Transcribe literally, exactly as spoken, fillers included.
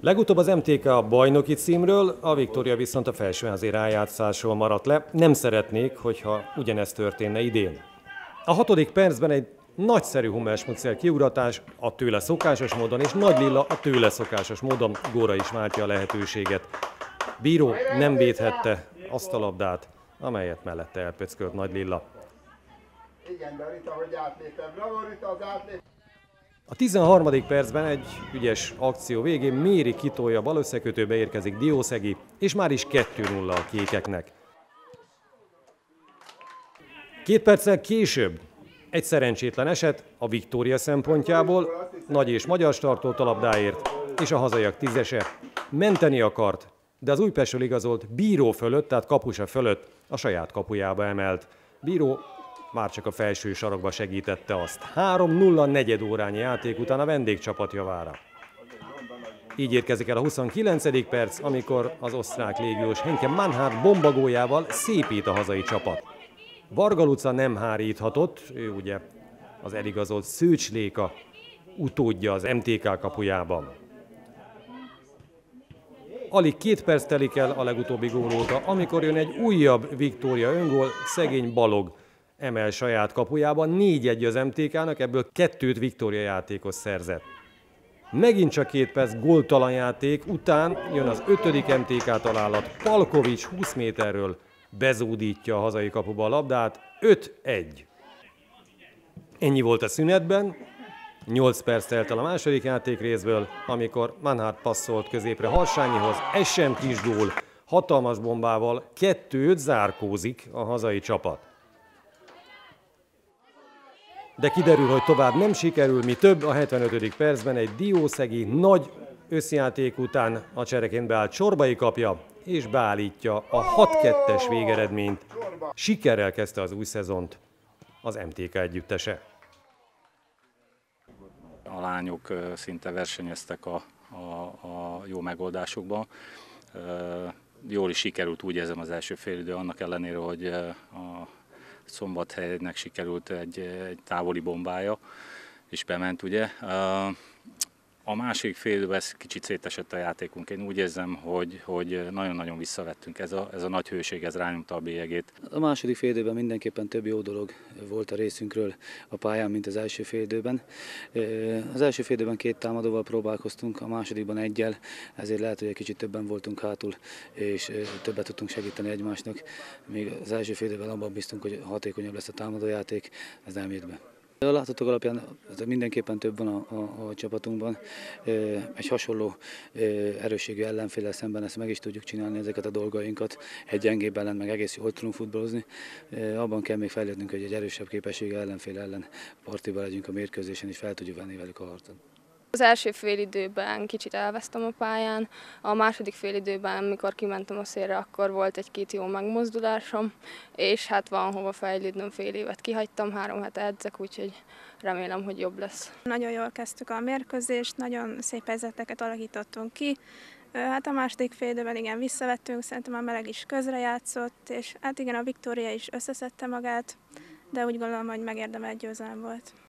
Legutóbb az em té ká a bajnoki címről, a Viktória viszont a felsőházi rájátszásról maradt le. Nem szeretnék, hogyha ugyanezt történne idén. A hatodik percben egy nagyszerű Hummel-Schmuckel kiugratás a tőle szokásos módon, és Nagy Lilla a tőle szokásos módon góra is váltja a lehetőséget. Bíró nem védhette azt a labdát, amelyet mellette elpöckölt Nagy Lilla. Igen, de Rita, hogy átlépte. Bravo, Rita, az átlép. A tizenharmadik percben egy ügyes akció végén Méri kitolja, bal összekötőbe érkezik Diószegi, és már is kettő nulla a kékeknek. Két perccel később egy szerencsétlen eset a Viktória szempontjából, nagy és magyar startolt a labdáért, és a hazaiak tízese menteni akart, de az Újpestről igazolt Bíró fölött, tehát kapusa fölött a saját kapujába emelt. Bíró már csak a felső sarokba segítette azt. három nulla negyed órányi játék után a vendégcsapat javára. Így érkezik el a huszonkilencedik perc, amikor az osztrák légiós Henke Mannhardt bombagójával szépít a hazai csapat. Varga Luca nem háríthatott, ő ugye az eligazolt Szőcs Léka utódja az em té ká kapujában. Alig két perc telik el a legutóbbi gól óta, amikor jön egy újabb Viktória öngól, szegény Balog emel saját kapujában, négy egy az em té kának, ebből kettőt Viktória játékos szerzett. Megint csak két perc góltalan játék után jön az ötödik em té ká találat, Palkovics húsz méterről bezúdítja a hazai kapuba a labdát, öt egy. Ennyi volt a szünetben, nyolc perc telt el a második játékrészből, amikor Mannhardt passzolt középre Harsányihoz, ez sem kis gól, hatalmas bombával kettő öt zárkózik a hazai csapat. De kiderül, hogy tovább nem sikerül, mi több, a hetvenötödik percben egy Diószegi nagy összjáték után a csereként beállt Csorbai kapja, és beállítja a hat kettes végeredményt. Sikerrel kezdte az új szezont az em té ká együttese. A lányok szinte versenyeztek a, a, a jó megoldásukban. Jól is sikerült, úgy érzem, az első félidő, annak ellenére, hogy a Szombathelynek sikerült egy, egy távoli bombája, és bement, ugye. A második fél időben ez kicsit szétesett a játékunk. Én úgy érzem, hogy, hogy nagyon-nagyon visszavettünk. Ez a, ez a nagy hőség, ez rányomta a bélyegét. A második fél időben mindenképpen több jó dolog volt a részünkről a pályán, mint az első fél időben. Az első fél időben két támadóval próbálkoztunk, a másodikban egyel, ezért lehet, hogy egy kicsit többen voltunk hátul, és többet tudtunk segíteni egymásnak. Még az első fél időben abban bíztunk, hogy hatékonyabb lesz a támadójáték, ez nem jött be. A láthatók alapján mindenképpen több van a, a, a csapatunkban. Egy hasonló erősségű ellenféllel szemben ezt meg is tudjuk csinálni, ezeket a dolgainkat. Egy gyengébb ellen meg egész jól tudunk futballozni. Abban kell még fejlődnünk, hogy egy erősebb képességű ellenfél ellen partiba legyünk a mérkőzésen, és fel tudjuk venni velük a harcot. Az első félidőben kicsit elvesztem a pályán, a második félidőben, mikor kimentem a szélre, akkor volt egy-két jó megmozdulásom, és hát van hova fejlődnöm, fél évet kihagytam, három hete edzek, úgyhogy remélem, hogy jobb lesz. Nagyon jól kezdtük a mérkőzést, nagyon szép helyzeteket alakítottunk ki. Hát a második fél időben igen visszavettünk, szerintem a meleg is közrejátszott, és hát igen, a Viktória is összeszedte magát, de úgy gondolom, hogy megérdemelt győzelem volt.